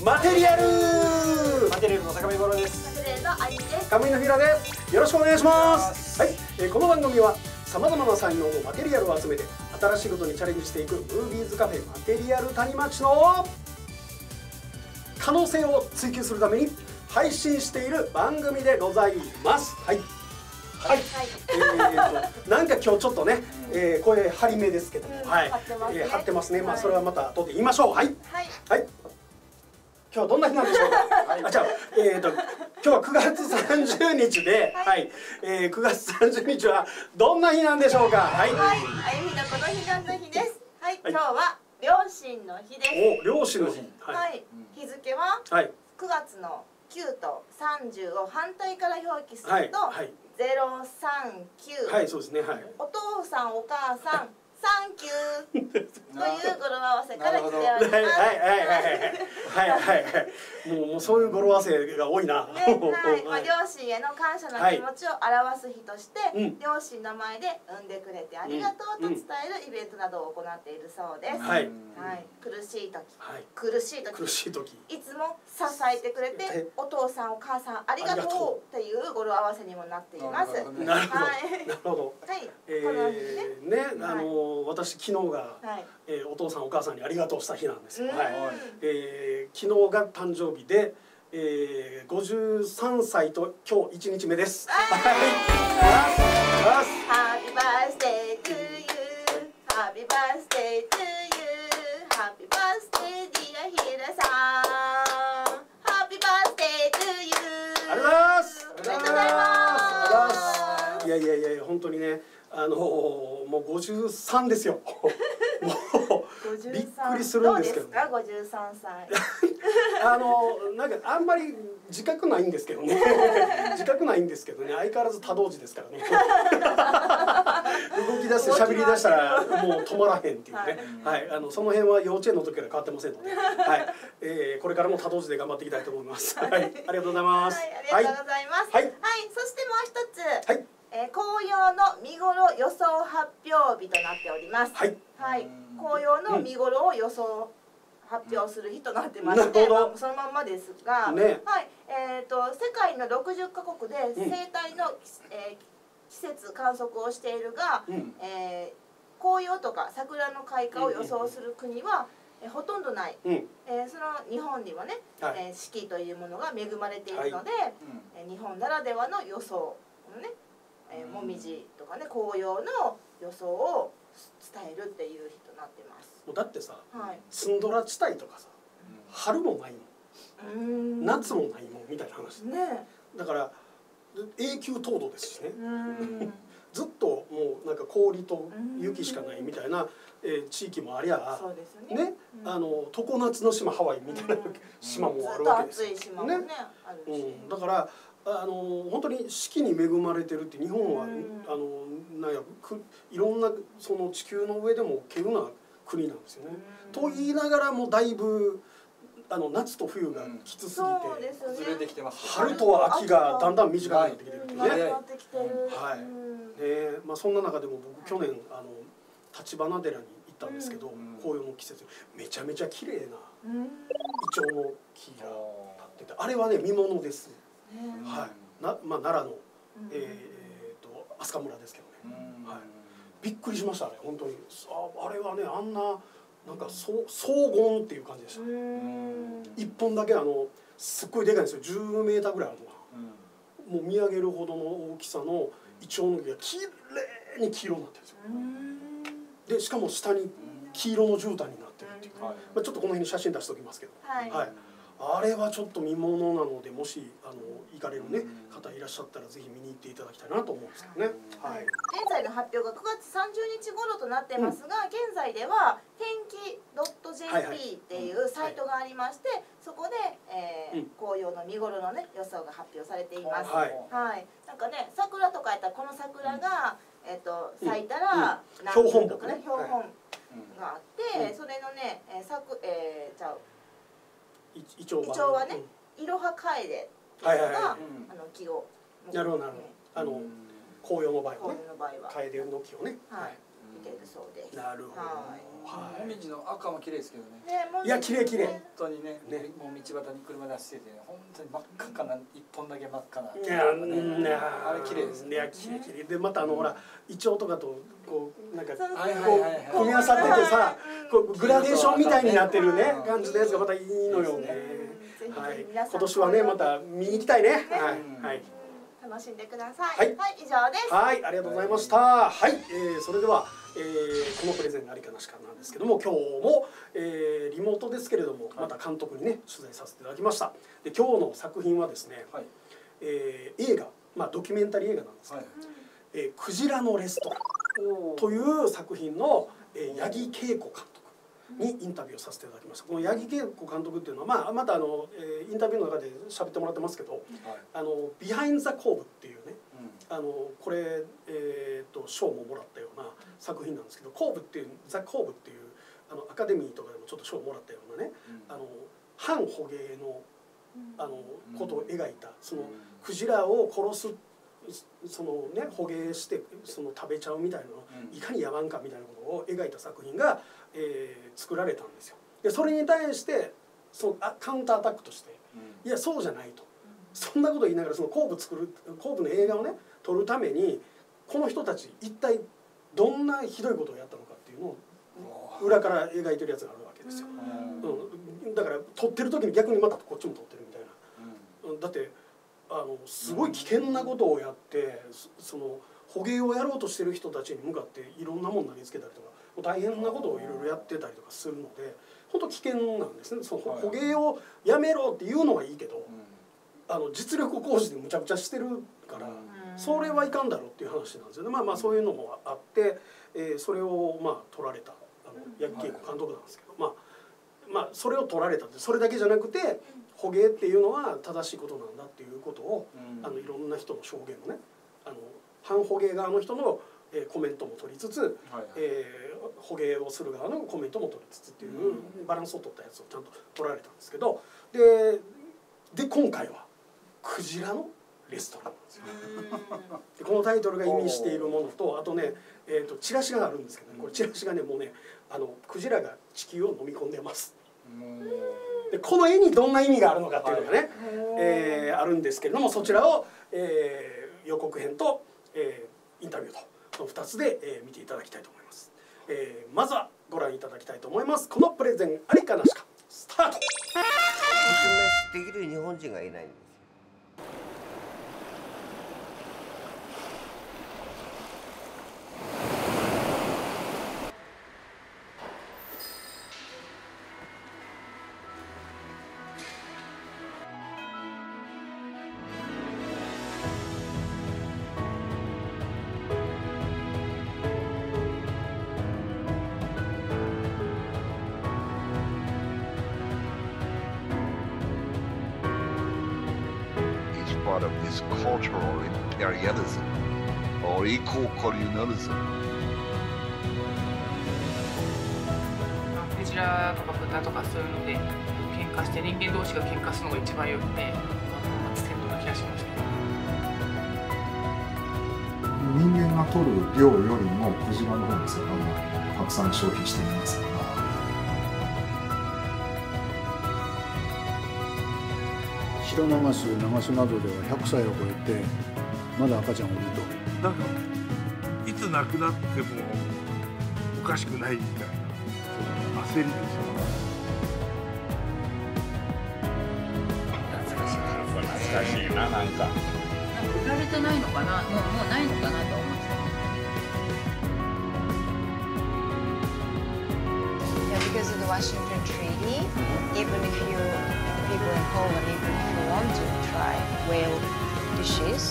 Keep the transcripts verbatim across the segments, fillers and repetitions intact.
マテリアルマテリアルの坂見五郎です。 マテリアルのあゆみです。 上井のひらです。よろしくお願いします。はい、えー、この番組はさまざまな才能のマテリアルを集めて新しいことにチャレンジしていくムービーズカフェマテリアル谷町の可能性を追求するために配信している番組でございます。はい。はい。えーとなんか今日ちょっとね、えー、声張り目ですけども、はい。張ってますね。張ってますね。まあそれはまた後で言いましょう。はい。はい。はい。今日はどんな日なんでしょうか。あ、じゃあ、えーと今日はくがつさんじゅうにちで、はい。えー、くがつさんじゅうにちはどんな日なんでしょうか。はい。 はい。あゆみのこの日なんの日です。はい。今日は両親の日です。 お、両親の日。 はい。日付はくがつのきゅうとさんじゅうを反対から表記するとゼロさんきゅう。 はい、そうですね。はい。 お父さんお母さんサンキューという語呂合わせから来ております。はいはいはいはいはいはい。もうもうそういう語呂合わせが多いな。 ね、はい。まあ両親への感謝の気持ちを表す日として、両親の前で産んでくれてありがとうと伝えるイベントなどを行っているそうです。はい。はい。苦しい時、苦しい時、 苦しい時、 いつも支えてくれてお父さんお母さんありがとうという語呂合わせにもなっています。 なるほど。なるほど。 はい。 ええね、あの私昨日が、えー、お父さんお母さんにありがとうした日なんですよ。はい。えー、昨日が誕生日で、えー、ごじゅうさんさいと今日いちにちめです。はい。 ハッピーバースデートゥーユー、ハッピーバースデートゥーユー、ハッピーバースデーディアひらさん、ハッピーバースデートゥーユー。 ありがとうございます。 おめでとうございます。 いやいやいや本当にね。あのもうごじゅうさんですよ。もうびっくりするんですけど。 どうですか、ごじゅうさんさい。 あのなんかあんまり自覚ないんですけどね。自覚ないんですけどね。相変わらず多動児ですからね。動き出して喋り出したらもう止まらへんっていうね。はい、あのその辺は幼稚園の時から変わってませんので、はい、えー、これからも多動児で頑張っていきたいと思います。はい、ありがとうございます。 はい、ありがとうございます。はい、はい、そしてもう一つ。はい。えー、紅葉の見頃予想発表日となっております。はい。はい。紅葉の見頃を予想発表する日となってまして、まあ、そのまんまですが、ね、はい。えっと世界のろくじゅっかこくで生態の、えー、季節観測をしているが、うん、えー、紅葉とか桜の開花を予想する国は、えー、ほとんどない。うん、えー、その日本にはね、はい、えー、四季というものが恵まれているので、はい、うん、日本ならではの予想のね。えー、もみじとかね紅葉の予想を伝えるっていう日となってます。 もうだってさ、はい、ツンドラ地帯とかさ、うん、春もないもん、うん、夏もないもんみたいな話ね。だから永久凍土ですしね。うんずっともうなんか氷と雪しかないみたいな、えー、地域もありゃ、そうですね。ね、うん、あの常夏の島ハワイみたいな島もあるわけですよ。 ずっと暑い島もね、あるし、 うん、だから。あの本当に四季に恵まれてるって日本は、うん、あのなんやくいろんなその地球の上でも稀有な国なんですよね。うん、と言いながらもだいぶあの夏と冬がきつすぎて、 ずれてきてます。 春と秋がだんだん短くなってきてるっていうね。 なってきてる。 はい。ね、まあそんな中でも僕去年あの立花寺に行ったんですけど、うん、紅葉の季節めちゃめちゃ綺麗なイチョウの木が立ってて、あれはね見ものです。はい、な、まあ奈良の、えっと飛鳥村ですけどね。はい、びっくりしましたね、本当に。あ、あれはね、あんな、なんか、そう、荘厳っていう感じでした。一本だけ、あの、すっごいでかいんですよ、じゅうメーターぐらいあるのが。もう見上げるほどの大きさのイチョウの木が綺麗に黄色になってるんですよ。で、しかも下に黄色の絨毯になってるっていう。まあ、ちょっとこの辺に写真出しておきますけど。はい。あれはちょっと見ものなので、もしあの行かれるね方いらっしゃったらぜひ見に行っていただきたいなと思うんですけどね。はい。 現在の発表がくがつさんじゅうにち頃となってますが、うん、現在では天気 .ジェーピー っていうサイトがありまして、そこで、えーうん、紅葉の見頃のね予想が発表されています。はい。はい。なんかね桜とかやったらこの桜が、うん、えっと咲いたら標本木ね標本があって、それのね咲くえー、ちゃう。イチョウはね、イロハカエデっていうのがあの木を。 なるほどなるほど。あの紅葉の場合はね、カエデの木をね。はい。 てるそうです。 なるほど。 もみじの赤も綺麗ですけどね。 いや綺麗綺麗。 本当にね、もう道端に車出してて本当に真っ赤かな一本だけ真っ赤な。 いやあれ綺麗ですね。 いや綺麗綺麗でまたあのほらイチョウとかとこうなんかこう組み合わさっててさ、こうグラデーションみたいになってるね感じのやつがまたいいのよね。はい。今年はねまた見に行きたいね。はいはい。 楽しんでください。はい、以上です。 はい、ありがとうございました。はい、えー、それでは、えー、このプレゼンありかなしかなんですけども、今日も、えー、リモートですけれども、また監督にね取材させていただきました。で、今日の作品はですね、はい、えー、映画、まあドキュメンタリー映画なんですけど、はい、えー、クジラのレストランという作品の、えー、八木恵子監督にインタビューをさせていただきました。この八木恵子監督っていうのは、まあ、またあの、えー、インタビューの中で喋ってもらってますけど、はい、あのビハインド・ザ・コーブっていうね、うん、あのこれ、えー、と賞ももらったような作品なんですけど、コーブっていうザ・コーブっていうあのアカデミーとかでもちょっと賞をもらったようなね、うん、あの反捕鯨のあのことを描いた、そのクジラを殺すそのね捕鯨してその食べちゃうみたいなのいかに野蛮かみたいなことを描いた作品が、えー、作られたんですよ。でそれに対してそのあカウンターアタックとして、いやそうじゃないと、そんなこと言いながらその後部作る後部の映画をね撮るためにこの人たち一体どんなひどいことをやったのかっていうのを裏から描いてるやつがあるわけですよ。うん、だから撮ってる時に逆にまたこっちも撮ってるみたいな。うん、だってあのすごい危険なことをやってその捕鯨をやろうとしてる人たちに向かっていろんなもの投げつけたりとか大変なことをいろいろやってたりとかするので本当危険なんですね。その捕鯨をやめろっていうのはいいけど、あの実力行使でむちゃくちゃしてるからそれはいかんだろうっていう話なんですよね。まあまあそういうのもあって、えー、それをまあ取られたあの八木恵子監督なんですけど、まあまあそれを取られたってそれだけじゃなくて捕鯨っていうのは正しいことなんだっていうことを、うん、あのいろんな人の証言をねあの反捕鯨側の人の、えー、コメントも取りつつ、はいはい、えー、捕鯨をする側のコメントも取りつつっていう、うん、バランスを取ったやつをちゃんと取られたんですけど、でで今回はクジラのレストランなんですよ。でこのタイトルが意味しているものとあとね、えー、とチラシがあるんですけどね、これチラシがねもうねあのクジラが地球を飲み込んでます。でこの絵にどんな意味があるのかっていうのがね、はい、えー、あるんですけれども、そちらを、えー、予告編と、えー、インタビューとこのふたつで、えー、見ていただきたいと思います。えー、まずはご覧いただきたいと思います。このプレゼンありかなしかスタート。 できる日本人がいないんです。 Part of this cultural imperialism or eco-colonialism. クジラとか豚とかそういうので喧嘩して人間同士が喧嘩するのが一番よくてステントな気がしました。 人間が取る量よりもクジラの方が魚がたくさん消費していますから。 シロナガス、ナガスなどではひゃくさいを超えてまだ赤ちゃんを産むと。 なんかいつ亡くなってもおかしくないみたいな焦りですよね。 懐かしいな、懐かしいな、なんか。 売られてないのかな、もうもうないのかなと思って。 Yeah, because of the Washington Treaty, even if you people in Poland, even if you want to try whale dishes.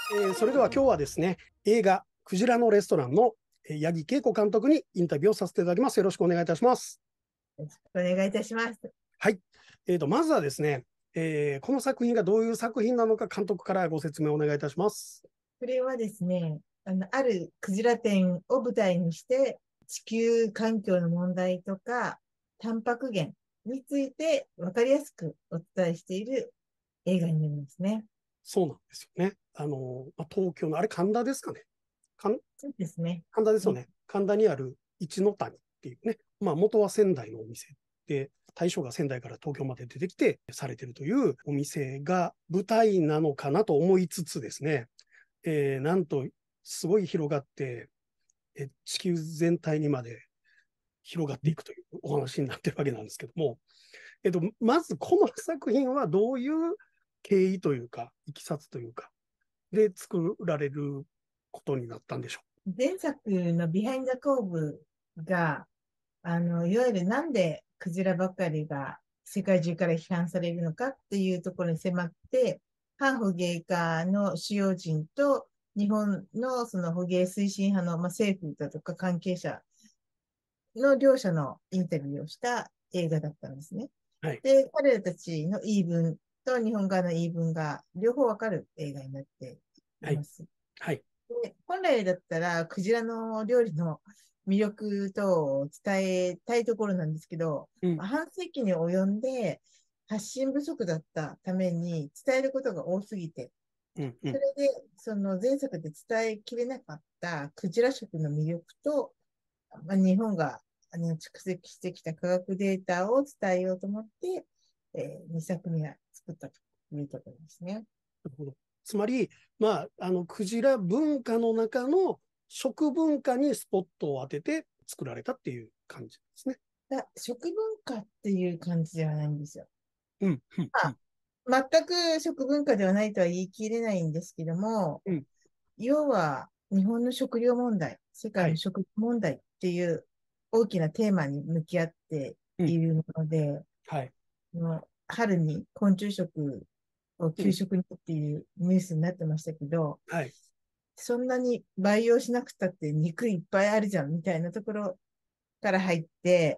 えー、それでは今日はですね、映画クジラのレストランの八木恵子監督にインタビューをさせていただきます。よろしくお願いいたします。 よろしくお願いいたします。 はい。えーと、まずはですね、えー、この作品がどういう作品なのか監督からご説明お願いいたします。 これはですね、あの、あるクジラ店を舞台にして、地球環境の問題とか、タンパク源について分かりやすくお伝えしている映画になりますね。 そうなんですよね。あの、まあ、東京の、あれ神田ですかね。神そうですね。 神田ですよね。神田にある一の谷っていうね、まあ元は仙台のお店で、大将が仙台から東京まで出てきてされてるというお店が舞台なのかなと思いつつですね、えー、なんとすごい広がって、え地球全体にまで広がっていくというお話になってるわけなんですけども、えっと、まずこの作品はどういう経緯というか、いきさつというか、で作られることになったんでしょう。前作のビハインドコーブが、あの、いわゆるなんでクジラばかりが世界中から批判されるのかっていうところに迫って、反捕鯨家の主要人と日本のその捕鯨推進派の、まあ、政府だとか関係者の両者のインタビューをした映画だったんですね。 はい、 で、彼らたちの言い分と日本側の言い分が両方わかる映画になっています。 はい。 はい、で本来だったら、クジラの料理の魅力等を伝えたいところなんですけど、うん、半世紀に及んで発信不足だったために伝えることが多すぎて、うんうん、それでその前作で伝えきれなかったクジラ食の魅力と、まあ、日本があの蓄積してきた科学データを伝えようと思って、えー、にさくめは作ったというところですね。 なるほど。つまり、まあ、あのクジラ文化の中の食文化にスポットを当てて作られたっていう感じですね。 食文化っていう感じではないんですよ。 うん、うん、 まあ、全く食文化ではないとは言い切れないんですけども、うん、要は日本の食料問題、世界の食料問題っていう大きなテーマに向き合っているので、うんはい、春に昆虫食を給食にっていうニュースになってましたけど、うんはいそんなに培養しなくたって肉いっぱいあるじゃんみたいなところから入って、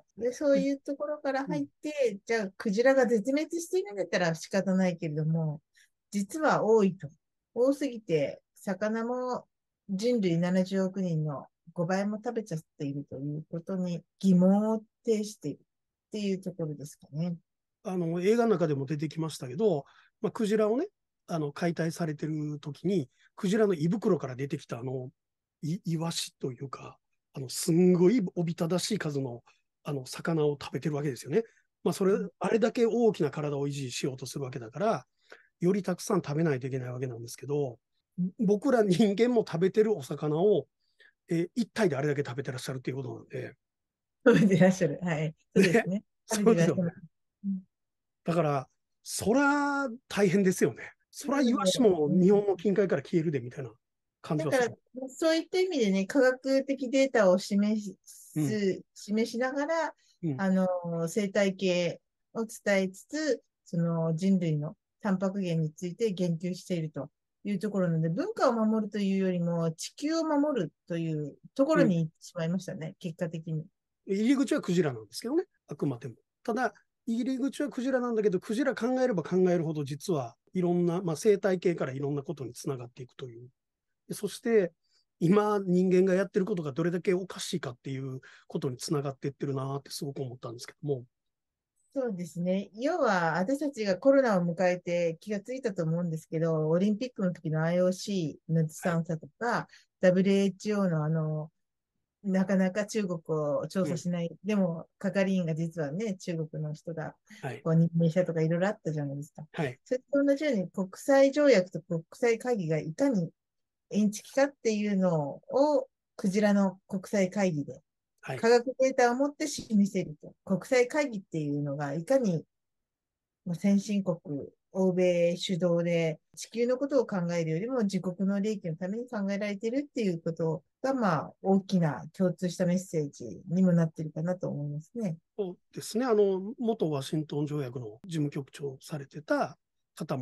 でそういうところから入って、うん、じゃあクジラが絶滅しているんだったら仕方ないけれども、実は多いと。多すぎて、魚も人類ななじゅうおくにんのごばいも食べちゃっているということに疑問を呈しているっていうところですかね。 あの映画の中でも出てきましたけど、まあ、クジラをね、あの解体されてる時にクジラの胃袋から出てきたあのいイワシというかあのすんごいおびただしい数のあの魚を食べてるわけですよね。まあそれ、うん、あれだけ大きな体を維持しようとするわけだからよりたくさん食べないといけないわけなんですけど、僕ら人間も食べてるお魚を、えー、一体であれだけ食べてらっしゃるっていうことなんで。 食べてらっしゃる。はい。そうですね。 そうですよね。だからそら大変ですよね。そらイワシも日本の近海から消えるでみたいな感じはする。 だからそういった意味でね、科学的データを示す、うん、示しながら、うん、あの生態系を伝えつつ、その人類のタンパク源について言及しているというところなので、文化を守るというよりも地球を守るというところに行ってしまいましたね、うん、結果的に。 入り口はクジラなんですけどね、あくまでも。ただ入り口はクジラなんだけど、クジラ考えれば考えるほど実はいろんな、まあ、生態系からいろんなことにつながっていくという。でそして今人間がやってることがどれだけおかしいかっていうことにつながっていってるなってすごく思ったんですけども。 そうですね。要は私たちがコロナを迎えて気がついたと思うんですけど、オリンピックの時の アイオーシー のずさんさとか、はい、ダブリューエイチオー のあのなかなか中国を調査しない、うん、でも係員が実はね、中国の人がこう任命したとかいろいろあったじゃないですか。 はい、 それと同じように国際条約と国際会議がいかにインチキかっていうのをクジラの国際会議で科学データを持って示せると。はい、国際会議っていうのがいかに先進国、欧米主導で地球のことを考えるよりも自国の利益のために考えられているっていうことが、まあ、大きな共通したメッセージにもなっているかなと思いますね。 そうですね。あの、元ワシントン条約の事務局長されてた方も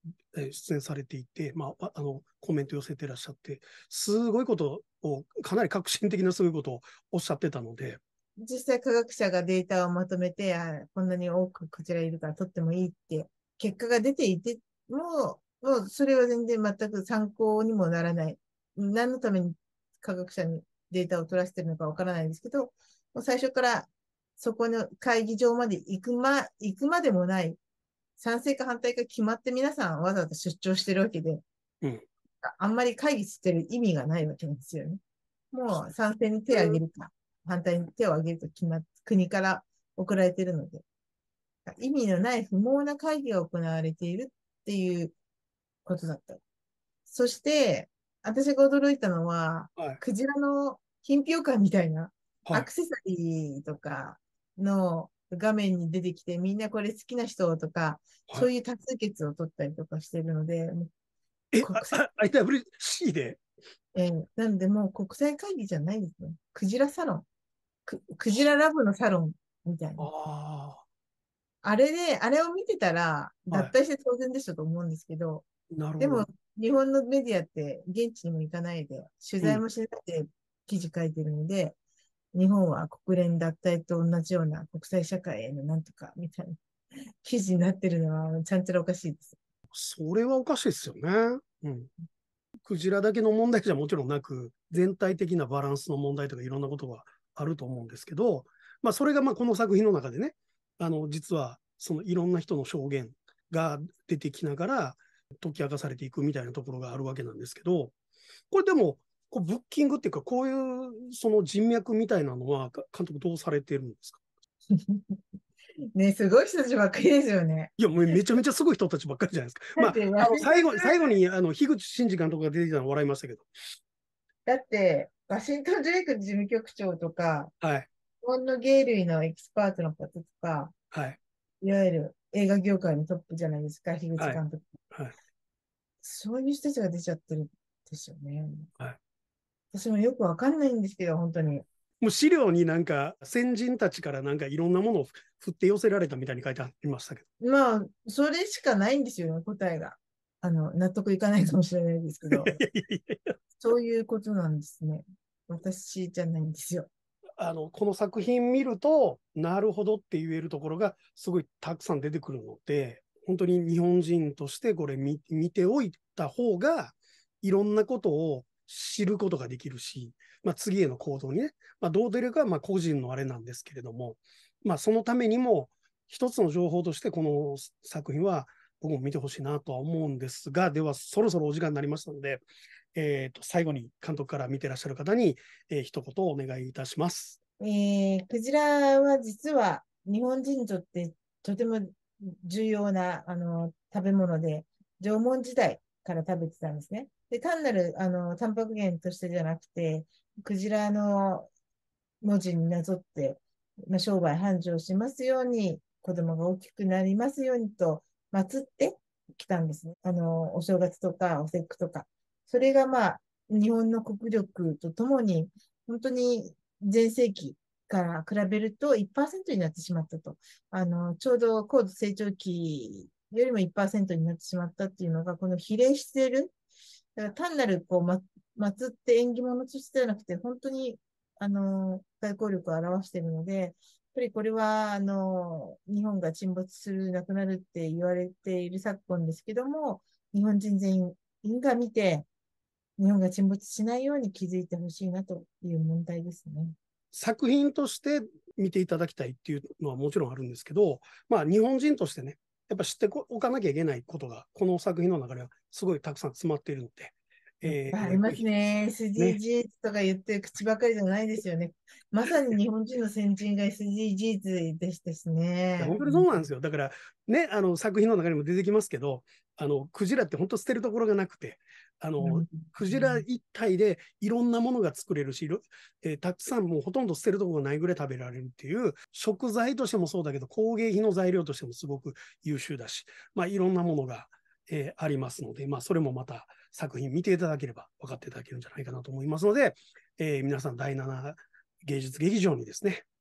出演されていて、まあ、あのコメント寄せてらっしゃって、すごいことを、かなり革新的なすごいことをおっしゃってたので、 実際科学者がデータをまとめて、あこんなに多くクジラいるから取ってもいいって結果が出ていても、もうそれは全然全く参考にもならない。何のために科学者にデータを取らせてるのかわからないんですけど、もう最初からそこの会議場まで行くま、行くまでもない、賛成か反対か決まって皆さんわざわざ出張してるわけで、 うん、 あんまり会議してる意味がないわけなんですよね。もう賛成に手を挙げるか、反対に手を挙げると決まっ、国から送られているので、意味のない不毛な会議が行われているっていうことだった。そして、私が驚いたのは、はい、クジラの品評会みたいな、アクセサリーとかの画面に出てきて、みんなこれ好きな人とか、はい、そういう多数決を取ったりとかしているので、 え、アイダブリューシー でえー、なのでもう国際会議じゃないですね。クジラサロン。ク, クジララブのサロンみたいな。あ, あれで、あれを見てたら、脱退して当然でしょと思うんですけど、はい、でも、日本のメディアって現地にも行かないで、取材もしないで記事書いてるので、うん、日本は国連脱退と同じような国際社会へのなんとかみたいな記事になってるのは、ちゃんちゃらおかしいです。 それはおかしいですよね。うん。クジラだけの問題じゃもちろんなく、全体的なバランスの問題とかいろんなことがあると思うんですけど、まあ、それがまあこの作品の中でね、あの実はそのいろんな人の証言が出てきながら解き明かされていくみたいなところがあるわけなんですけど、これでもこうブッキングっていうか、こういうその人脈みたいなのは監督どうされてるんですか？ ね、すごい人たちばっかりですよね。 いや、もうめちゃめちゃすごい人たちばっかりじゃないですか。まあ、あの最後に、最後にあの樋口真嗣監督が出てきたの笑いましたけど。 だって、ワシントン・ドレイク事務局長とか、 はい、 日本の鯨類のエキスパートの方とか、 はい、 いわゆる映画業界のトップじゃないですか、樋口監督。 はいはい、 そういう人たちが出ちゃってるんですよね。 はい、 私もよくわかんないんですけど、本当に。 もう資料になんか先人たちからなんかいろんなものを振って寄せられたみたいに書いてありましたけど。 まあ、それしかないんですよね、答えが。あの、納得いかないかもしれないですけど。そういうことなんですね。私じゃないんですよ。 あの、この作品見ると、なるほどって言えるところがすごいたくさん出てくるので、本当に日本人としてこれ 見, 見ておいた方が、いろんなことを知ることができるし、まあ、次への行動にね、まあ、どう出るかはまあ個人のあれなんですけれども、まあ、そのためにも一つの情報としてこの作品は僕も見てほしいなとは思うんですが、ではそろそろお時間になりましたので、えー、と最後に監督から見てらっしゃる方に、えー、一言お願いいたします。 えー、クジラは実は日本人にとってとても重要なあの食べ物で、縄文時代から食べてたんですね。で、単なるあのタンパク源としてじゃなくて、クジラの文字になぞって、まあ、商売繁盛しますように、子供が大きくなりますようにと祀ってきたんですね。あの、お正月とかお節句とか。それがまあ、日本の国力とともに、本当に前世紀から比べると いちパーセント になってしまったと。あの、ちょうど高度成長期よりも いちパーセント になってしまったっていうのが、この比例している。だから単なるこう、ま、祀って縁起物としてじゃなくて、本当に、あの、外交力を表しているので、やっぱりこれは、あの、日本が沈没する、なくなるって言われている昨今ですけども、日本人全員が見て、日本が沈没しないように気づいてほしいなという問題ですね。 作品として見ていただきたいっていうのはもちろんあるんですけど、まあ日本人としてね、やっぱ知っておかなきゃいけないことが、この作品の中ではすごいたくさん詰まっているので。 えー、ありますね。エスディージーズ とか言ってる口ばかりじゃないですよね。まさに日本人の先人が エスディージーズ でしたしね。 本当にそうなんですよ。だからね、あの作品の中にも出てきますけど、あのクジラって本当捨てるところがなくて、あの、うん、クジラ一体でいろんなものが作れるし、えー、たくさんもうほとんど捨てるところがないぐらい食べられるっていう、食材としてもそうだけど、工芸品の材料としてもすごく優秀だし、まあいろんなものが、えー、ありますので、まあそれもまた作品見ていただければ分かっていただけるんじゃないかなと思いますので、えー、皆さんだいなな芸術劇場にですね、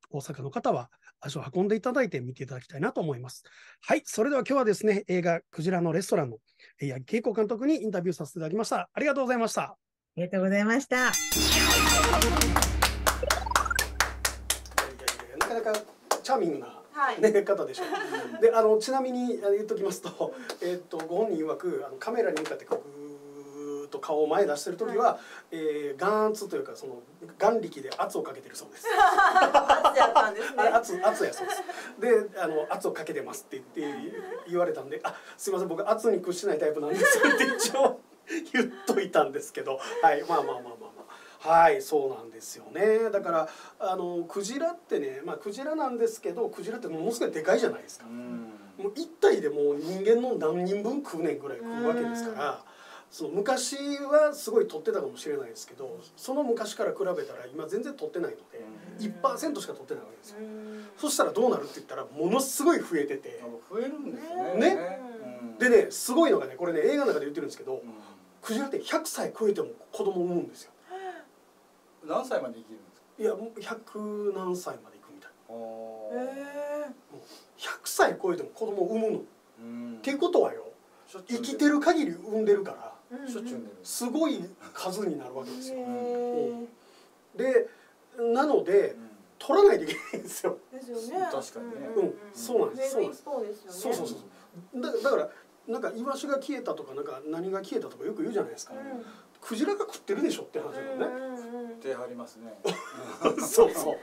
大阪の方は足を運んでいただいて見ていただきたいなと思います。はい、それでは今日はですね、映画クジラのレストランの八木恵子監督にインタビューさせていただきました。ありがとうございました。ありがとうございました。 なかなかチャーミングな、ね、はい、方でしょう。で、あのちなみに言っときますと、えっとご本人曰くあのカメラに向かってこうと顔を前出してる時は、はい、えー、眼圧というかその眼力で圧をかけてるそうです。 圧やったんですね。 圧圧やそうです。で、あの圧をかけてますって言って言われたんで、あ、すみません、僕圧に屈しないタイプなんですって一応言っといたんですけど、はい、まあまあまあまあまあ、はい、そうなんですよね。だからあのクジラってね、まあクジラなんですけど、クジラってものすごいでかいじゃないですか。もう一体でもう人間の何人分食うねんぐらい食うわけですから。その昔はすごい取ってたかもしれないですけど、その昔から比べたら今全然取ってないので いちパーセント しか取ってないわけですよ。そしたらどうなるって言ったらものすごい増えてて、 増えるんですね。 ね、でね、すごいのがね、これね映画の中で言ってるんですけど、クジラってひゃくさい超えても子供を産むんですよ。 何歳まで生きるんですか？ いや、もうひゃく何歳までいくみたいな。 へえ。 ひゃくさい超えても子供を産むの。っていうことはよ、生きてる限り産んでるから。すごい数になるわけですよ。で、なので取らないといけないんですよ。 ですよね。 確かにね。 うん、そうなんです。 そうですよね。 そうそうそう。だだからなんかイワシが消えたとかなんか何が消えたとかよく言うじゃないですか。クジラが食ってるでしょって話だよね。 手張りますね。 そうそう。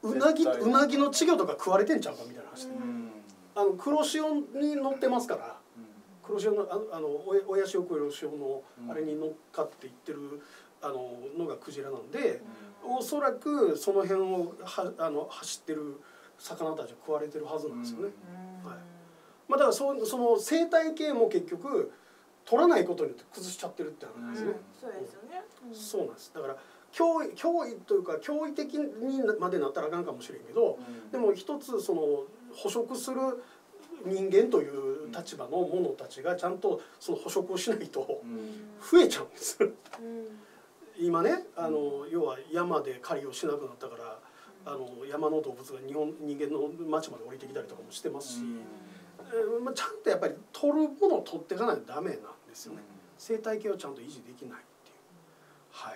うなぎうなぎの稚魚とか食われてんちゃうかみたいな話で。あの黒潮に乗ってますから。黒潮のあのあの親潮黒潮のあれに乗っかっていってるあののがクジラなんで、うん、おそらくその辺をはあの走ってる魚たちは食われてるはずなんですよね。うん、はい。まあだからそその生態系も結局取らないことによって崩しちゃってるって話なんですね。 うん、そうですよね。 うん、そうなんです。だから脅威脅威というか脅威的にまでなったらあかんかもしれんけど、うん、でも一つその捕食する人間という立場の者たちがちゃんとその捕食をしないと増えちゃうんです。今ね、あの要は山で狩りをしなくなったから、あの山の動物が日本人間の町まで降りてきたりとかもしてますし、えーまあ、ちゃんとやっぱり取るものを取っていかないとダメなんですよね。生態系をちゃんと維持できないっていう。はい。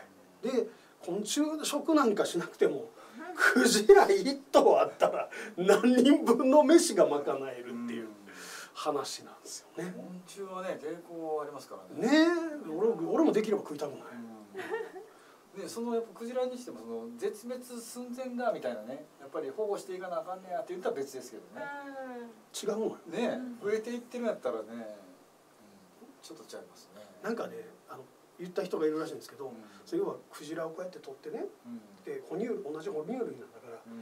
で、昆虫食なんかしなくてもクジラ一頭あったら何人分の飯が賄えるっていう話なんですよね。 昆虫はね抵抗ありますからね。 ねえ、俺俺もできれば食いたくない。 で、そのやっぱクジラにしてもその絶滅寸前だみたいなね、やっぱり保護していかなあかんねやって言ったら別ですけどね。 違うのよ。 ね、増えていってるんやったらね、うん、ちょっとちゃいますね。 なんかね、あの言った人がいるらしいんですけど、うん、それ要はクジラをこうやって取ってね、うん、で哺乳同じ哺乳類なんだから、うん、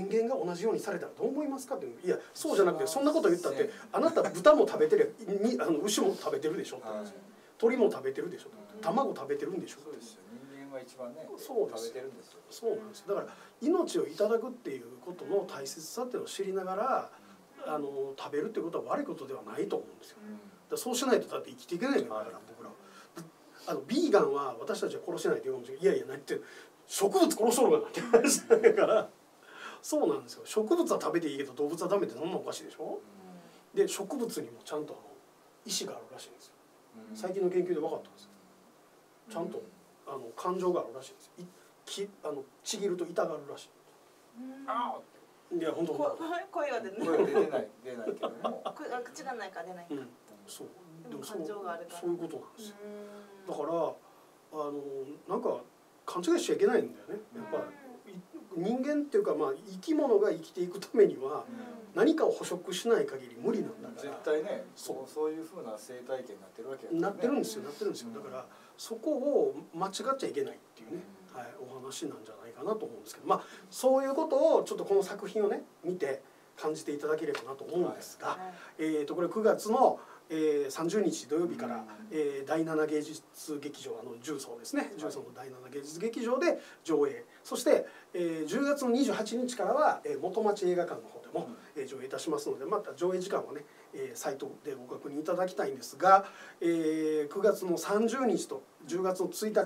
人間が同じようにされたらどう思いますかっていう。いや、そうじゃなくて、そんなこと言ったってあなた豚も食べてる、にあの牛も食べてるでしょって話、はい、鳥も食べてるでしょ、うん、卵食べてるんでしょ。 そうですよ。人間が一番ね、 そうです。 食べてるんですよ。 そうなんです。だから命をいただくっていうことの大切さっていうのを知りながら、うん、あの食べるっていうことは悪いことではないと思うんですよ。うん、だからそうしないとだって生きていけないんだから、僕らは。あのビーガンは私たちは殺せないって言うかもしれない。いやいや、何言って植物殺しとるがなって話だからそうなんですよ。植物は食べていいけど動物はダメってそんなおかしいでしょ。うん、で植物にもちゃんとあの意志があるらしいんですよ。うん、最近の研究で分かったんですよ。ちゃんとあの感情があるらしいんですよ。いきあのちぎると痛がるらしい。ああ。いや本当本当。声は出ない。 声は出ない出ないけども。 口がないから出ないか。うん、 そう。 でも感情があるから。 そういうことなんですよ。だからあのなんか勘違いしちゃいけないんだよね。やっぱ人間っていうかまあ生き物が生きていくためには何かを捕食しない限り無理なんだから。 絶対ね、そうそういう風な生態系になってるわけやからね。 なってるんですよ。なってるんですよ。だからそこを間違っちゃいけないっていうね、はい、お話なんじゃないかなと思うんですけど、まあそういうことをちょっとこの作品をね見て感じていただければなと思うんですが、はい、えーとこれくがつのえー、さんじゅうにち土曜日から、えー、だいなな芸術劇場、あの重曹ですね、重曹のだいなな芸術劇場で上映、そして、えー、じゅうがつのにじゅうはちにちからは、えー、元町映画館の方でも、うん、えー、上映いたしますので、また上映時間はね、えー、サイトでご確認いただきたいんですが、えー、くがつのさんじゅうにちとじゅうがつのついたち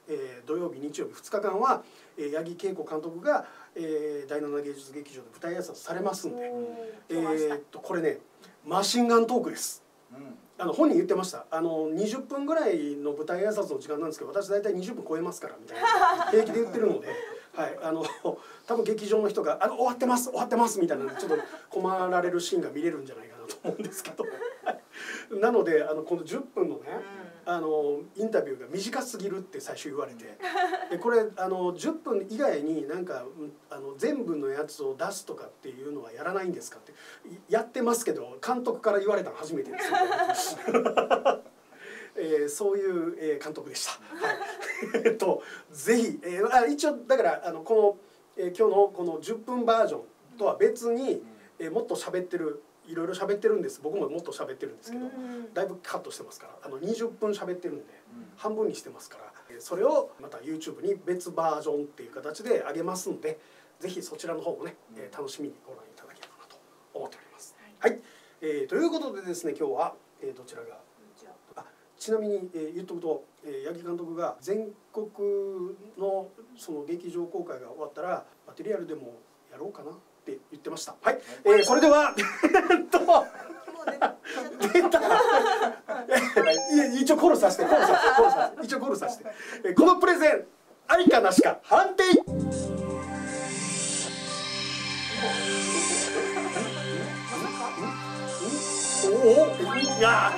えー、土曜日日曜日ふつかかんは、えー、八木恵子監督が、えー、だいなな芸術劇場で舞台挨拶されますんで、えー、っとこれねマシンガントークです。あの本人言ってました。あのにじゅっぷんぐらいの舞台挨拶の時間なんですけど、私大体にじゅっぷん超えますからみたいな平気で言ってるので、はい、あの多分劇場の人があの終わってます終わってますみたいなちょっと困られるシーンが見れるんじゃないかなと思うんですけど、なのであのこのじゅっぷんのね、あのインタビューが短すぎるって最初言われて、でこれあのじゅっぷん以外になんかあの全部のやつを出すとかっていうのはやらないんですかってやってますけど、監督から言われたの初めてですよえー、そういう、えー、監督でした。はい、えっとぜひ、えー、あ一応だからあのこの、えー、今日のこのじゅっぷんバージョンとは別に、えー、もっと喋ってるいろいろ喋ってるんです。僕ももっと喋ってるんですけど、だいぶカットしてますから、あのにじゅっぷん喋ってるんで、半分にしてますから、それをまた YouTube に別バージョンっていう形で上げますので、ぜひそちらの方もね、えー、楽しみにご覧いただければなと思っております。はい、はい、えー、ということでですね、今日は、えー、どちらがちなみに、えー、言っとくと、えー、八木監督が全国のその劇場公開が終わったらマテリアルでもやろうかなって言ってました。はい、えー、それではと出た一応コールさせてコールさせてコールさせて一応コールさせて、えー、このプレゼンありかなしか判定。おおいや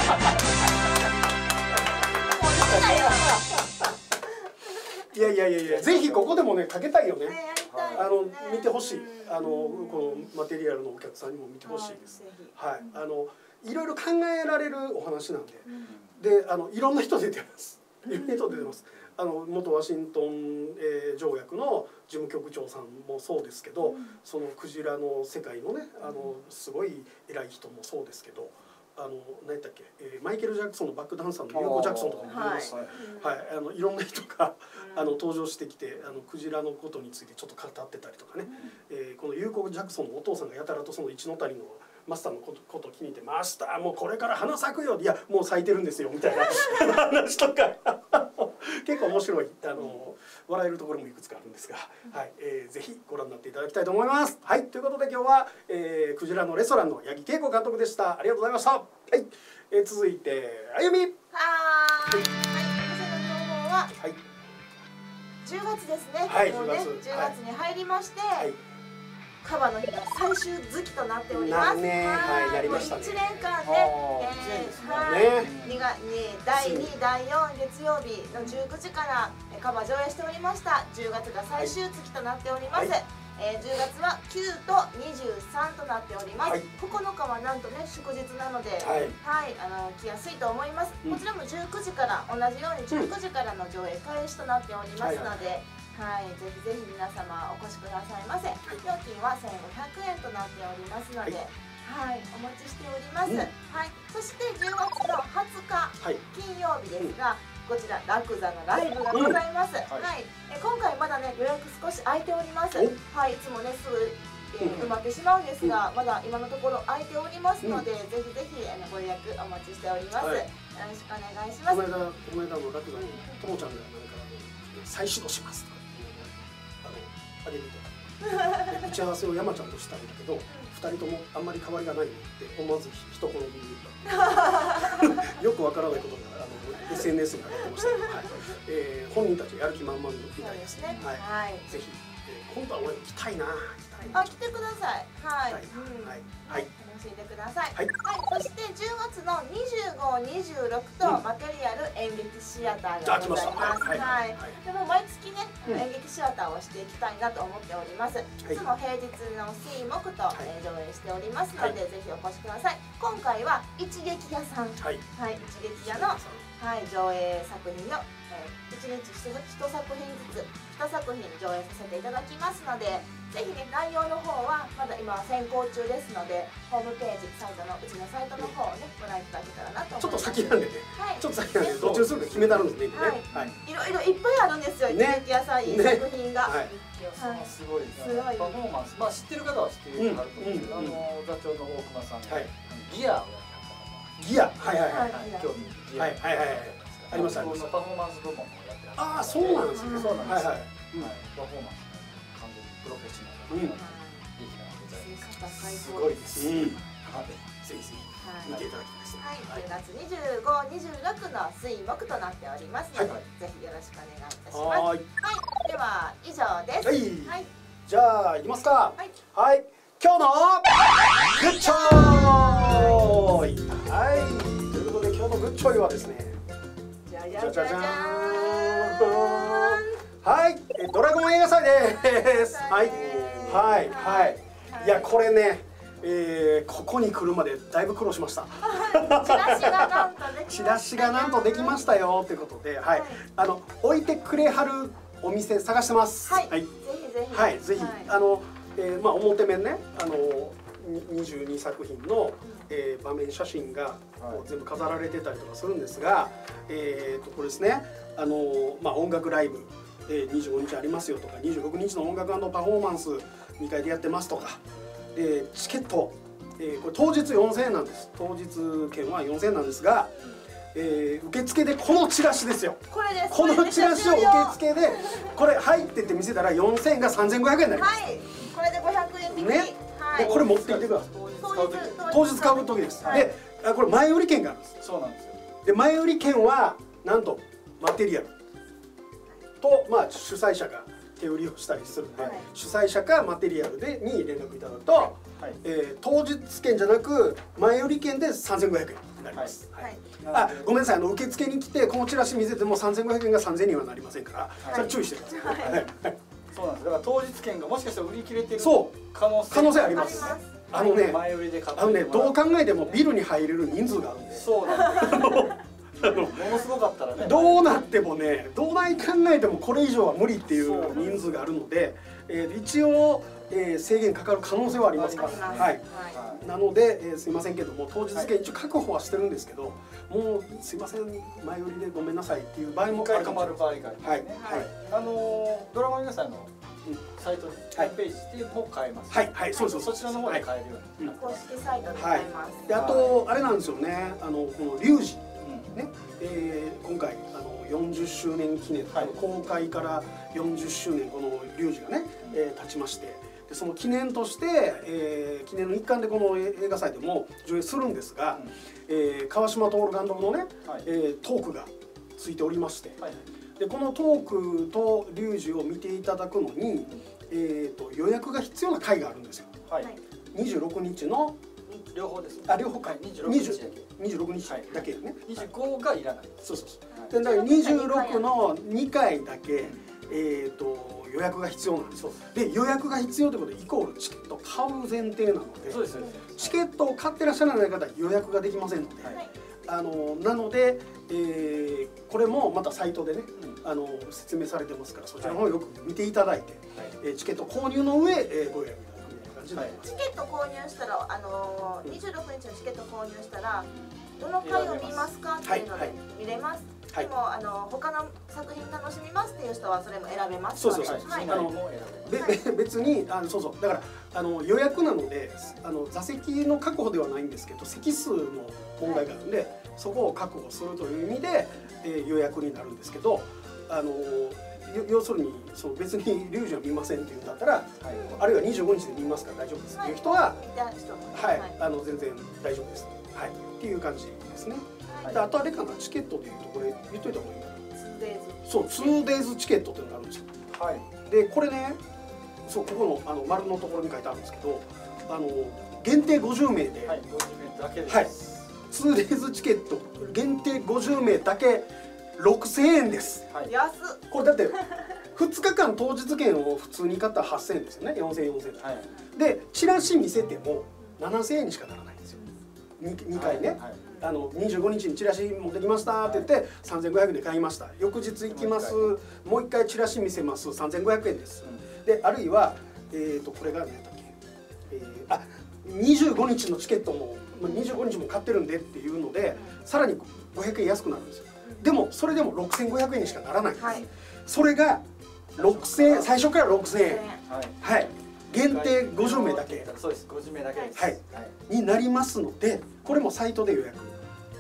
いやいやいやいや、ぜひここでもねかけたいよね。あの見てほしい。あのこのマテリアルのお客さんにも見てほしいです。はい、あのいろいろ考えられるお話なんで、であのいろんな人出てます。いろんな人出てます。あの元ワシントン、えー、条約の事務局長さんもそうですけど、そのクジラの世界のねあのすごい偉い人もそうですけど。あの何やったっけ、えー、マイケル・ジャクソンのバックダンサーのユーゴ・ジャクソンとかも出ました、はいはい、あのいろんな人があの登場してきて、あのクジラのことについてちょっと語ってたりとかね、うんえー、このユーゴ・ジャクソンのお父さんがやたらとその一の谷のマスターのことことを気に入って「マスターもうこれから花咲くよ」いやもう咲いてるんですよみたいな話とか結構面白いあの笑えるところもいくつかあるんですが、はいえー、ぜひご覧になっていただきたいと思います。はい、ということで今日は、えー、クジラのレストランの八木恵子監督でした。ありがとうございました。はい、えー、続いてあゆみ。はーい。 はい、私の情報は、はい、じゅうがつですね。はい、もうね、じゅうがつに入りまして、はい、カバの日が最終月となっております。ね、はい、やりましたね。いちねんかんで、はい、にがだいに、だいよん月曜日のじゅうくじからカバ上映しておりました。じゅうがつが最終月となっております。はいえー、じゅうがつはきゅうとにじゅうさんとなっております。はい、ここのかはなんとね祝日なので、はい、はい、あの来やすいと思います。うん、こちらもじゅうくじから同じようにじゅうくじからの上映開始となっておりますので、はい、ぜひぜひ皆様お越しくださいませ。はい、料金はせんごひゃくえんとなっておりますので、はい、はい、お待ちしております。うん、はい、そしてじゅうがつのはつか、はい、金曜日ですが。うんこちらラクザのライブがございます。うん、はい、え今回まだね予約少し空いております。はい、いつもねすぐ、えー、埋まってしまうんですが、まだ今のところ空いておりますので、うん、ぜひぜひあのご予約お待ちしております。はい、よろしくお願いします。この間この間のラクザにともちゃんがなんか再始動しますとかあのあげるとか打ち合わせを山ちゃんとしたんだけど、ふたりともあんまり変わりがないって思わず一言に言ったよくわからないことがあの エスエヌエス に上がってましたけど、はいえー、本人たちやる気満々みたいですね。はい、ぜひ、えー、今度は俺行きたいな。 あ、来てください。はい。はい。はい。楽しんでください。はい。そしてじゅうがつのにじゅうご、にじゅうろくとマテリアル演劇シアターがございます。はい。でも毎月ね演劇シアターをしていきたいなと思っております。いつも平日の水木と上映しておりますのでぜひお越しください。今回は一撃屋さん。はい。一撃屋のはい、上映作品の、えー、いちにちいち作品ずつに作品上映させていただきますので、ぜひね内容の方はまだ今先行中ですので、ホームページサイトのうちのサイトの方をねご覧いただけたらなと思います。 ちょっと先なんでね、はい、ちょっと先なんで途中するの決めたるんですね。 はい、いろいろいっぱいあるんですよ、一撃屋さんいい作品が。 すごいすごいパフォーマンス、まあ知ってる方は知ってるかと思うんですけど、あの座長の大熊さんがギアをやったギアはいはいはい興味はいはいはいありますあります。 パフォーマンス部門もやってます。 ああそうなんですね。 そうなんです。 はいはい。 パフォーマンス完全にプロフェッショナルな劇団でございます。すごいです。ぜひぜひ見ていただきたいです。 はい、じゅうがつにじゅうご、にじゅうろくの水木となっておりますので、ぜひよろしくお願いいたします。はい、では以上です。 はい。じゃあいきますか。はい。はい。今日のグッチョイ。はい。ということで今日のグッチョイはですね。 じゃじゃじゃじゃーん。 はい。ドラゴン映画祭です。はい。はいはい。いやこれね。えー、ここに来るまでだいぶ苦労しました。 チラシがなんとできました。 チラシがなんとできましたよということで、はい、あの置いてくれはるお店探してます。 はい、はい、ぜひぜひ。 はい、ぜひ、はい、あの、えー、まあ表面ね、あのにじゅうにさくひんの、えー、場面写真がこう全部飾られてたりとかするんですが、えーとこれですね、あのまあ音楽ライブ、えー、にじゅうごにちありますよとか、にじゅうろくにちの音楽&パフォーマンスにかいでやってますとか。でチケット、えー、これ当日よんせんえんなんです。当日券はよんせんえんなんですが、えー、受付でこのチラシですよ。 これです。 このチラシを受付でこれ入ってって見せたらよんせんえんがさんぜんごひゃくえんになります。 はい。これでごひゃくえん引き。 ね。はい、でこれ持ってきてください。当日買う時です。はい、でこれ前売り券があるんです。 そうなんですよ。 で前売り券はなんとマテリアルとまあ主催者が手売りをしたりするので、はい、主催者かマテリアルでに連絡いただくと、はい、えー、当日券じゃなく前売り券でさんぜんごひゃくえんになります。はいはい、あ、ごめんなさい、あの受付に来てこのチラシ見せてもさんぜんごひゃくえんがさんぜんにはなりませんから、はい、それ注意してください。はい、 そうなんです。だから当日券がもしかしたら売り切れてる可能性可能性あります。あのね、 前売りで買ってあのね、どう考えてもビルに入れる人数があるんで。 そうなんです。ものすごかったらね、 どうなってもね、どうない考えてもこれ以上は無理っていう人数があるので、えー、一応、えー、制限かかる可能性はありますから、はい、はい、なので、えー、すいませんけども当日券一応確保はしてるんですけど、もうすいません前売りでごめんなさいっていう場合もあるかもしれない。 はい、はい、あのドラゴン映画祭のサイトでホームページでも買えます。 はい、はい、そうそう、 そちらの方で買えるように。 公式サイトで買えます。 で、あとあれなんですよね、あのこのリュウジね、えー、今回あのよんじゅっしゅうねん記念、はい、公開からよんじゅっしゅうねんこのリュウジがね、えー、経ちまして、でその記念として、えー、記念の一環でこの映画祭でも上映するんですが、うん、えー、川島徹監督のね、はい、えー、トークがついておりまして、はい、でこのトークとリュウジを見ていただくのに、うん、えー、と予約が必要な回があるんですよ。はい、にじゅうろくにちの両方です。 あ、両方か。 にじゅうろくにちだけ。 にじゅうろくにちだけね。 にじゅうごがいらない。 そうそうそう。で、だからにじゅうろくのにかいだけえっと予約が必要なんですよ。で、予約が必要ということでイコールチケット買う前提なので、 そうです。 チケットを買ってらっしゃらない方は予約ができませんので、あのなので、えー、これもまたサイトでね、あの説明されてますからそちらの方をよく見ていただいて、えー、チケット購入の上、えー、ご予約。 チケット購入したら、あのー、にじゅうろくにちのチケット購入したらどの回を見ますかっていうので見れます。はい、でもあの他の作品楽しみますっていう人はそれも選べます。 そうそうそう。はい、あのべ別にあのそうそうだからあの予約なのであの座席の確保ではないんですけど席数の問題があるんで、はい、そこを確保するという意味で、えー、予約になるんですけど、あの要するにその別にリュウジは見ませんっていうんだったら、はい、あるいはにじゅうごにちで見ますから大丈夫ですっていう人は、はい、はい、あの全然大丈夫です、はい、っていう感じですね。はい、であとあれかな、チケットでいうとこれ言っといた方がいいかな。そう、ツーデイズチケットっていうのがあるんですよ。はい、でこれね、そうここのあの丸のところに書いてあるんですけど、あの限定ごじゅうめいで、はい、ごじゅうめいだけです。はい、ツーデイズチケット限定ごじゅうめいだけろくせんえんです。 はい、安っ。これだってふつかかん当日券を普通に買ったらはっせんえんですよね。よんせんえんよんせんえん、はい、でチラシ見せてもななせんえんにしかならないんですよ。 2, にかいね、はいはい、あのにじゅうごにちにチラシ持ってきましたって言って、はい、さんぜんごひゃくえんで買いました。翌日行きます、もう一回チラシ見せます、さんぜんごひゃくえんです。うん、であるいは、えー、とこれが何だっけ、えー、あにじゅうごにちのチケットもにじゅうごにちも買ってるんでっていうので、さらにごひゃくえん安くなるんですよ。でもそれでもろくせんごひゃくえんにしかならないんです。はい、それがろくせんえん、最初からろくせんえん、はい、はい、限定ごじゅうめいだけ、 そうです、ごじゅうめいだけです、 はい、になりますので、これもサイトで予約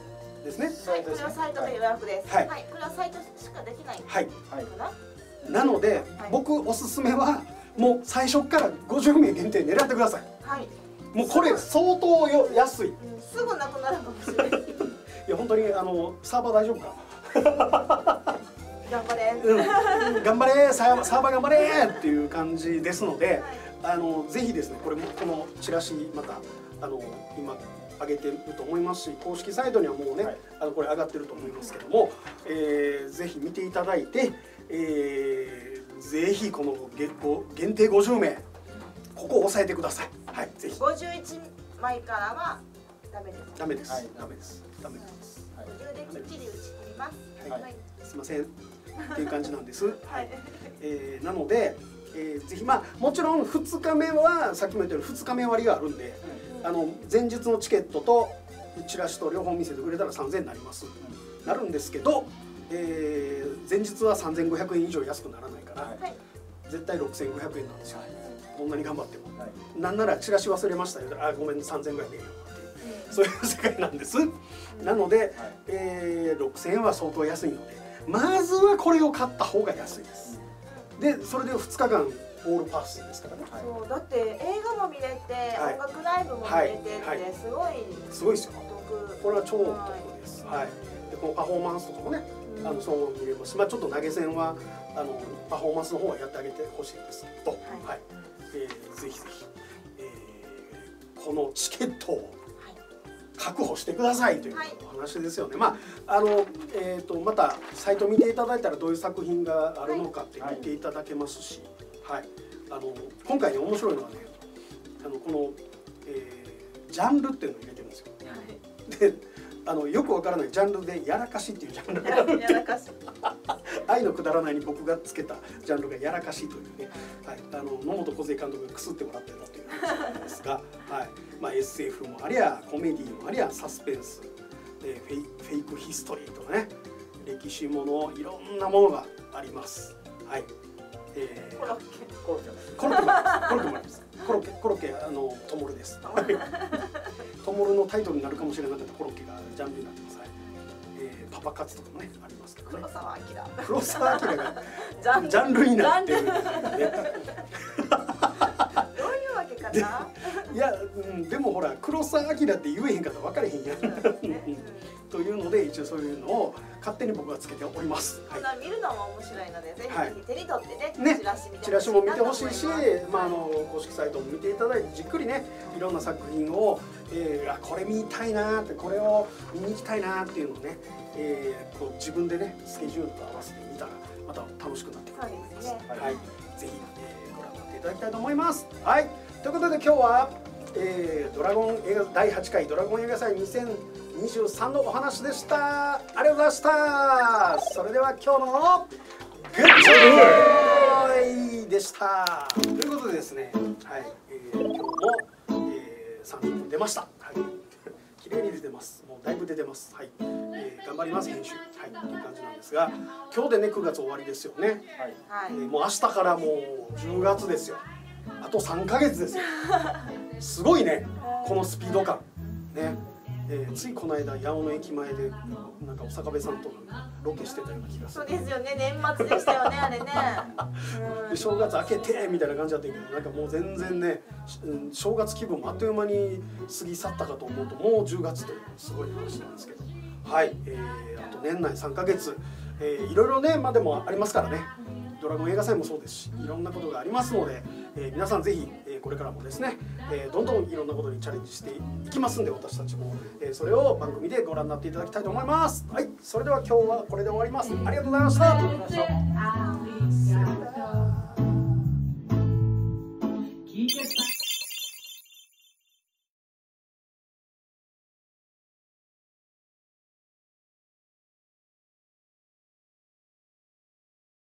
ですね。 はい、これはサイトで予約です。はい、これはサイトしかできないかな。なので僕おすすめはもう最初からごじゅうめい限定狙ってください。はい。もうこれ相当よ安い。 すぐなくなるかもしれない。いや本当にあのサーバー大丈夫か。 頑張れ。 うん、頑張れサーバー頑張れっていう感じですので、あのぜひですねこれもこのチラシまたあの今上げてると思いますし、公式サイトにはもうね、はい、あのこれ上がってると思いますけども、えー、ぜひ見ていただいて、えー、ぜひこの限定ごじゅうめいここを押さえてください。はい、ぜひ。 ごじゅういちまいからはダメです。 ダメです。はい、ダメです。ダメです。 ごじゅうできっちり打ち切ります。 はい。はい、すみませんっていう感じなんです。はい。えー、なので、えー、ぜひまあもちろんふつかめはさっきも言ったようにふつかめ割があるんで。あの前日のチケットとチラシと両方見せてくれたらさんぜんえんになります、うん、なるんですけど、えー、前日はさんぜんごひゃくえん以上安くならないから、はい、絶対ろくせんごひゃくえんなんですよ、はい、どんなに頑張っても、はい、なんならチラシ忘れましたよ、あごめんさんぜんごひゃくえんよっていう、うん、そういう世界なんです、うん、なので、はい、えー、ろくせんえんは相当安いのでまずはこれを買った方が安いです、うん、でそれでふつかかんオールパスですからね。 そうだって映画も見れて、はい、音楽ライブも見れてってすごい、はいはい、 すごいですよ。これは超お得です。はい。でこのパフォーマンスとかもね、うん、あのそのまま見れますし、まあちょっと投げ銭はあのパフォーマンスの方はやってあげてほしいですと、はい。はい、えー、ぜひぜひ、えー、このチケットを確保してくださいというお話ですよね。はい、まああのえっ、ー、とまたサイト見ていただいたらどういう作品があるのかって見ていただけますし。はい、あの今回ね面白いのはねあのこの、えー、ジャンルっていうのを入れてるんですよ。はい、であのよくわからないジャンルで「やらかし」っていうジャンルがあるっていう愛のくだらないに僕がつけたジャンルが「やらかし」というね、はい、あの野本梢監督がくすってもらってたという話なんですが、はいまあ、エスエフ もありゃコメディもありゃサスペンス、えー、フェイ、フェイクヒストリーとかね歴史ものいろんなものがあります。はいえー、コロッケコロッケコロッケもありますコロッケコロッケあのトモルですトモルのタイトルになるかもしれなかったコロッケがジャンルになってます、はいえー、パパ活とかもねありますけどね黒澤明黒澤明がジャンルになってるんですねどういうわけかないや、うん、でもほら黒澤明って言えへんかったら分かれへんやんというので一応そういうのを勝手に僕はつけております。 はい、見るのも面白いので、ぜひぜひ手に取ってね、 ねチラシ見てチラシも見てほしいし、まああの公式サイトも見ていただいてじっくりね、いろんな作品を、えー、あこれ見たいなってこれを見に行きたいなっていうのをね、えー、こう自分でねスケジュールと合わせてみたらまた楽しくなってくると思います。はい、はい、ぜひ、えー、ご覧になっていただきたいと思います。はい、ということで今日は、えー、ドラゴン映画だいはちかいドラゴン映画祭にせんにじゅうさんのお話でした。ありがとうございました。それでは今日のグッジョイでした。ということでですね、はい、えー、今日も、えー、さんじゅっぷん出ました。はい、綺麗に出てます。もうだいぶ出てます。はい、えー、頑張ります編集。はい、という感じなんですが、今日でねくがつ終わりですよね。はい、えー、もう明日からもうじゅうがつですよ。あとさんかげつですよ。すごいね、このスピード感ね。えー、ついこの間八尾の駅前でなんかお坂部さんとロケしてたような気がする。 そうですよね、年末でしたよねあれねで正月明けてみたいな感じだったけど、なんかもう全然ね正月気分もあっという間に過ぎ去ったかと思うともうじゅうがつというすごい話なんですけど、はい、えー、あと年内さんかげつ、えー、いろいろねまあでもありますからね。ドラゴン映画祭もそうですし、いろんなことがありますので、えー、皆さんぜひ、えー、これからもですね、えー、どんどんいろんなことにチャレンジしていきますんで、私たちも、えー、それを番組でご覧になっていただきたいと思います。はい、それでは今日はこれで終わります。ありがとうございました。